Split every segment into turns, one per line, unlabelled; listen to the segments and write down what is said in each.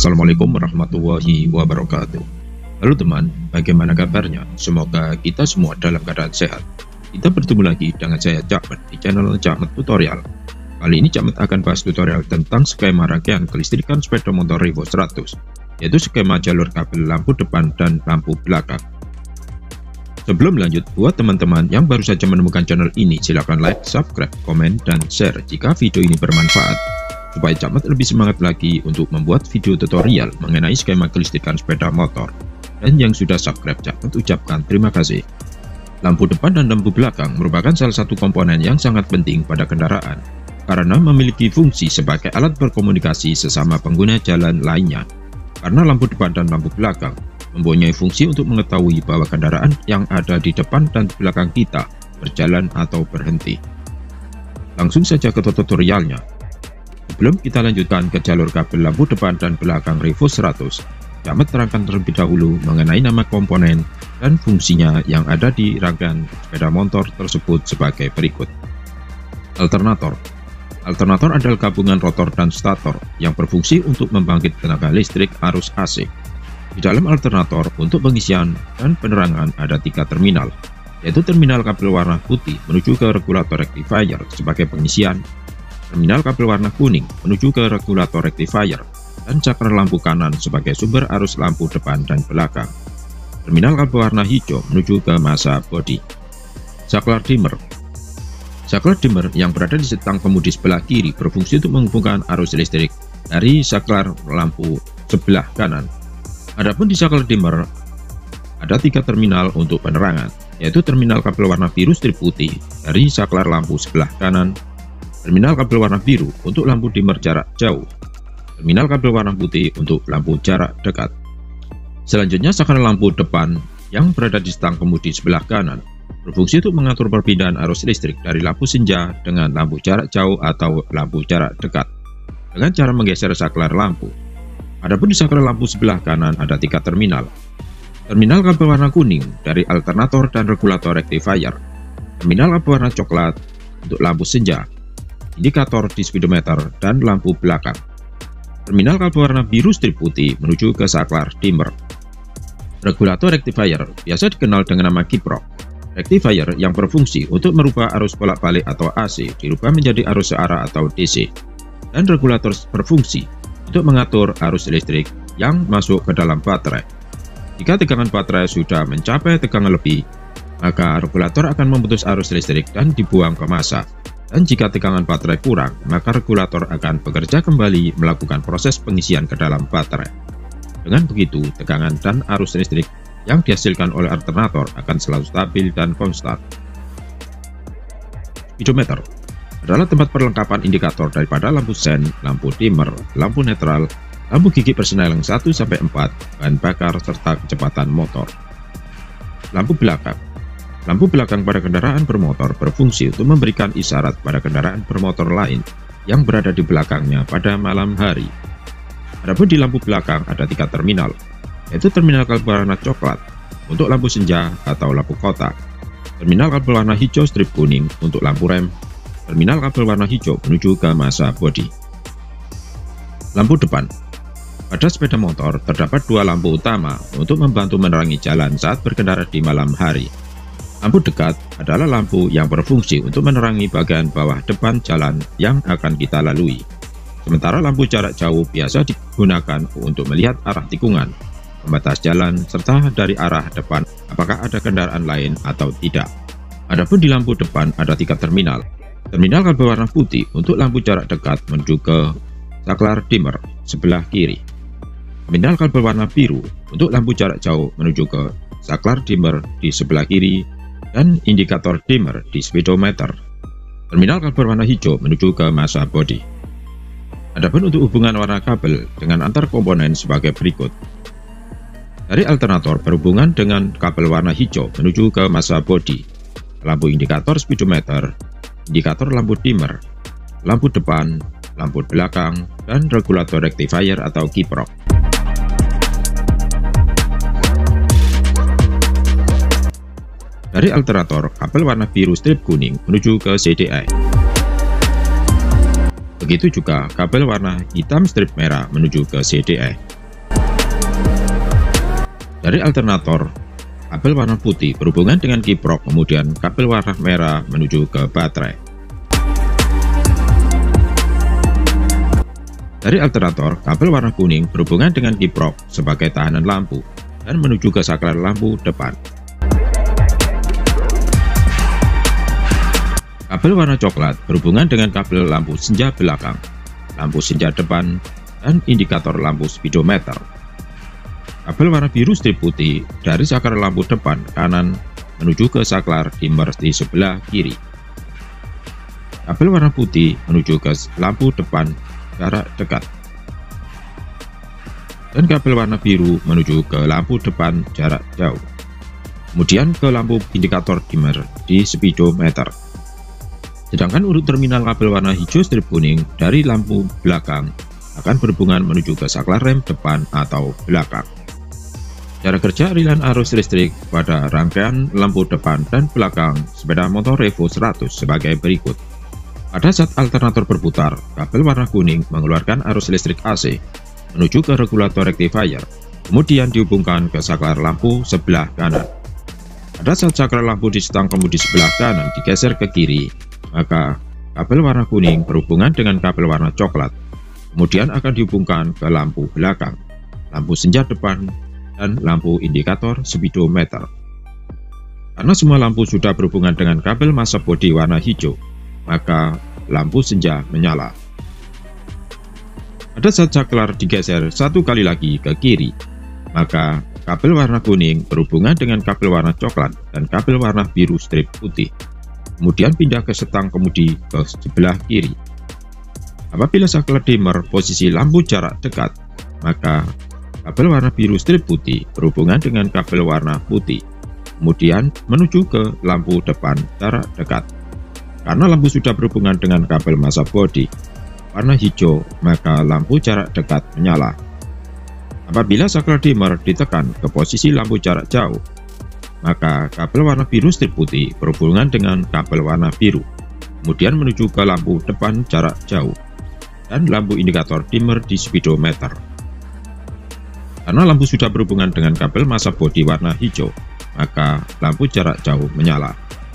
Assalamualaikum warahmatullahi wabarakatuh. Halo teman, bagaimana kabarnya? Semoga kita semua dalam keadaan sehat. Kita bertemu lagi dengan saya Cakmet di channel Cakmet Tutorial. Kali ini Cakmet akan bahas tutorial tentang skema rangkaian kelistrikan sepeda motor Revo 100, yaitu skema jalur kabel lampu depan dan lampu belakang. Sebelum lanjut, buat teman-teman yang baru saja menemukan channel ini, silahkan like, subscribe, komen, dan share jika video ini bermanfaat, supaya Cakmet lebih semangat lagi untuk membuat video tutorial mengenai skema kelistrikan sepeda motor. Dan yang sudah subscribe, Cakmet ucapkan terima kasih. Lampu depan dan lampu belakang merupakan salah satu komponen yang sangat penting pada kendaraan, karena memiliki fungsi sebagai alat berkomunikasi sesama pengguna jalan lainnya. Karena lampu depan dan lampu belakang mempunyai fungsi untuk mengetahui bahwa kendaraan yang ada di depan dan belakang kita berjalan atau berhenti. Langsung saja ke tutorialnya. Sebelum kita lanjutkan ke jalur kabel lampu depan dan belakang Revo 100, Cakmet terangkan terlebih dahulu mengenai nama komponen dan fungsinya yang ada di rangkaian sepeda motor tersebut sebagai berikut. Alternator. Alternator adalah gabungan rotor dan stator yang berfungsi untuk membangkit tenaga listrik arus AC. Di dalam alternator, untuk pengisian dan penerangan ada 3 terminal, yaitu terminal kabel warna putih menuju ke regulator rectifier sebagai pengisian, terminal kabel warna kuning menuju ke regulator rectifier, dan saklar lampu kanan sebagai sumber arus lampu depan dan belakang. Terminal kabel warna hijau menuju ke massa bodi. Saklar dimmer. Saklar dimmer yang berada di setang kemudi sebelah kiri berfungsi untuk menghubungkan arus listrik dari saklar lampu sebelah kanan. Adapun di saklar dimmer ada 3 terminal untuk penerangan, yaitu terminal kabel warna biru strip putih dari saklar lampu sebelah kanan, terminal kabel warna biru untuk lampu dimmer jarak jauh, terminal kabel warna putih untuk lampu jarak dekat. Selanjutnya, saklar lampu depan yang berada di stang kemudi sebelah kanan berfungsi untuk mengatur perpindahan arus listrik dari lampu senja dengan lampu jarak jauh atau lampu jarak dekat dengan cara menggeser saklar lampu. Adapun di saklar lampu sebelah kanan ada 3 terminal. Terminal kabel warna kuning dari alternator dan regulator rectifier, terminal kabel warna coklat untuk lampu senja, indikator di speedometer, dan lampu belakang. Terminal kabel warna biru strip putih menuju ke saklar dimmer. Regulator rectifier biasa dikenal dengan nama kiprok. Rectifier yang berfungsi untuk merubah arus bolak-balik atau AC dirubah menjadi arus searah atau DC. Dan regulator berfungsi untuk mengatur arus listrik yang masuk ke dalam baterai. Jika tegangan baterai sudah mencapai tegangan lebih, maka regulator akan memutus arus listrik dan dibuang ke massa. Dan jika tegangan baterai kurang, maka regulator akan bekerja kembali melakukan proses pengisian ke dalam baterai. Dengan begitu, tegangan dan arus listrik yang dihasilkan oleh alternator akan selalu stabil dan konstan. Speedometer adalah tempat perlengkapan indikator daripada lampu sen, lampu dimmer, lampu netral, lampu gigi persneling 1-4, bahan bakar, serta kecepatan motor. Lampu belakang. Lampu belakang pada kendaraan bermotor berfungsi untuk memberikan isyarat pada kendaraan bermotor lain yang berada di belakangnya pada malam hari. Adapun di lampu belakang ada 3 terminal, yaitu terminal kabel warna coklat untuk lampu senja atau lampu kotak, terminal kabel warna hijau strip kuning untuk lampu rem, terminal kabel warna hijau menuju ke massa bodi. Lampu depan. Pada sepeda motor terdapat 2 lampu utama untuk membantu menerangi jalan saat berkendara di malam hari. Lampu dekat adalah lampu yang berfungsi untuk menerangi bagian bawah depan jalan yang akan kita lalui. Sementara lampu jarak jauh biasa digunakan untuk melihat arah tikungan, membatas jalan, serta dari arah depan apakah ada kendaraan lain atau tidak. Adapun di lampu depan ada 3 terminal. Terminal kabel warna putih untuk lampu jarak dekat menuju ke saklar dimmer sebelah kiri. Terminal kabel warna biru untuk lampu jarak jauh menuju ke saklar dimmer di sebelah kiri dan indikator dimmer di speedometer. Terminal kabel warna hijau menuju ke massa bodi. Adapun untuk hubungan warna kabel dengan antar komponen sebagai berikut. Dari alternator berhubungan dengan kabel warna hijau menuju ke massa bodi, lampu indikator speedometer, indikator lampu dimmer, lampu depan, lampu belakang, dan regulator rectifier atau kiprok. Dari alternator, kabel warna biru strip kuning menuju ke CDI. Begitu juga kabel warna hitam strip merah menuju ke CDE. Dari alternator, kabel warna putih berhubungan dengan kiprok, kemudian kabel warna merah menuju ke baterai. Dari alternator, kabel warna kuning berhubungan dengan kiprok sebagai tahanan lampu dan menuju ke saklar lampu depan. Kabel warna coklat berhubungan dengan kabel lampu senja belakang, lampu senja depan, dan indikator lampu speedometer. Kabel warna biru strip putih dari saklar lampu depan kanan menuju ke saklar dimmer di sebelah kiri. Kabel warna putih menuju ke lampu depan jarak dekat. Dan kabel warna biru menuju ke lampu depan jarak jauh. Kemudian ke lampu indikator dimmer di speedometer. Sedangkan untuk terminal kabel warna hijau strip kuning dari lampu belakang akan berhubungan menuju ke saklar rem depan atau belakang. Cara kerja aliran arus listrik pada rangkaian lampu depan dan belakang sepeda motor Revo 100 sebagai berikut. Pada saat alternator berputar, kabel warna kuning mengeluarkan arus listrik AC menuju ke regulator rectifier, kemudian dihubungkan ke saklar lampu sebelah kanan. Pada saat saklar lampu di stang kemudi sebelah kanan digeser ke kiri, maka kabel warna kuning berhubungan dengan kabel warna coklat, kemudian akan dihubungkan ke lampu belakang, lampu senja depan, dan lampu indikator speedometer. Karena semua lampu sudah berhubungan dengan kabel massa bodi warna hijau, maka lampu senja menyala. Pada saat saklar digeser satu kali lagi ke kiri, maka kabel warna kuning berhubungan dengan kabel warna coklat dan kabel warna biru strip putih, kemudian pindah ke setang kemudi ke sebelah kiri. Apabila saklar dimmer posisi lampu jarak dekat, maka kabel warna biru strip putih berhubungan dengan kabel warna putih, kemudian menuju ke lampu depan jarak dekat. Karena lampu sudah berhubungan dengan kabel massa bodi warna hijau, maka lampu jarak dekat menyala. Apabila saklar dimmer ditekan ke posisi lampu jarak jauh, maka kabel warna biru strip putih berhubungan dengan kabel warna biru, kemudian menuju ke lampu depan jarak jauh, dan lampu indikator dimmer di speedometer. Karena lampu sudah berhubungan dengan kabel massa bodi warna hijau, maka lampu jarak jauh menyala.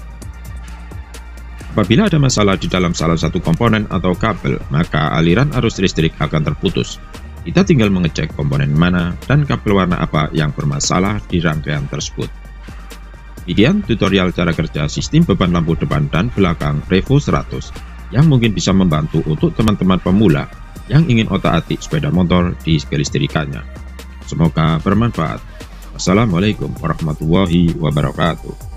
Apabila ada masalah di dalam salah satu komponen atau kabel, maka aliran arus listrik akan terputus. Kita tinggal mengecek komponen mana dan kabel warna apa yang bermasalah di rangkaian tersebut. Sekian tutorial cara kerja sistem beban lampu depan dan belakang Revo 100 yang mungkin bisa membantu untuk teman-teman pemula yang ingin otak-atik sepeda motor di kelistrikannya. Semoga bermanfaat. Wassalamualaikum warahmatullahi wabarakatuh.